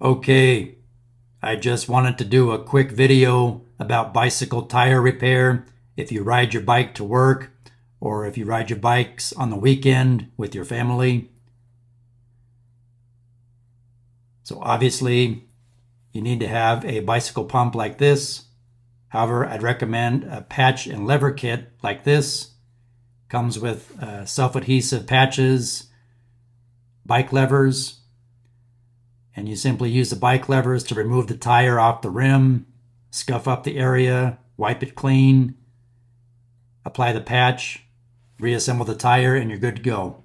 Okay, I just wanted to do a quick video about bicycle tire repair if you ride your bike to work or if you ride your bikes on the weekend with your family. So obviously you need to have a bicycle pump like this. However, I'd recommend a patch and lever kit like this. Comes with self-adhesive patches, bike levers, and you simply use the bike levers to remove the tire off the rim, scuff up the area, wipe it clean, apply the patch, reassemble the tire, and you're good to go.